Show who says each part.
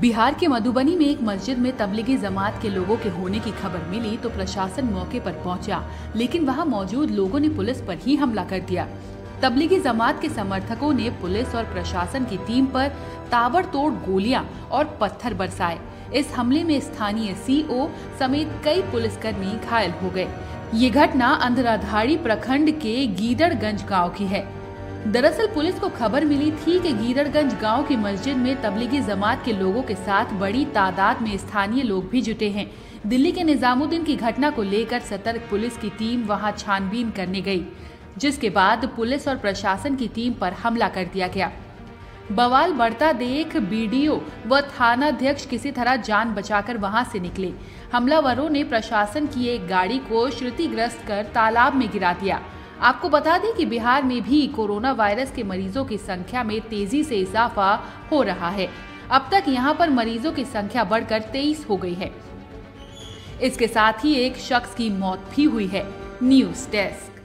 Speaker 1: बिहार के मधुबनी में एक मस्जिद में तबलीगी जमात के लोगों के होने की खबर मिली तो प्रशासन मौके पर पहुंचा, लेकिन वहां मौजूद लोगों ने पुलिस पर ही हमला कर दिया। तबलीगी जमात के समर्थकों ने पुलिस और प्रशासन की टीम पर ताबड़तोड़ गोलियां और पत्थर बरसाए। इस हमले में स्थानीय सीओ समेत कई पुलिसकर्मी घायल हो गए। ये घटना अंधराधारी प्रखंड के गीदड़गंज गाँव की है। दरअसल पुलिस को खबर मिली थी कि गीदड़गंज गांव की मस्जिद में तबलीगी जमात के लोगों के साथ बड़ी तादाद में स्थानीय लोग भी जुटे हैं। दिल्ली के निजामुद्दीन की घटना को लेकर सतर्क पुलिस की टीम वहां छानबीन करने गई, जिसके बाद पुलिस और प्रशासन की टीम पर हमला कर दिया गया। बवाल बढ़ता देख बीडीओ व थानाध्यक्ष किसी तरह जान बचाकर वहां से निकले। हमलावरों ने प्रशासन की एक गाड़ी को क्षतिग्रस्त कर तालाब में गिरा दिया। आपको बता दें कि बिहार में भी कोरोना वायरस के मरीजों की संख्या में तेजी से इजाफा हो रहा है। अब तक यहां पर मरीजों की संख्या बढ़कर 23 हो गई है। इसके साथ ही एक शख्स की मौत भी हुई है। News desk.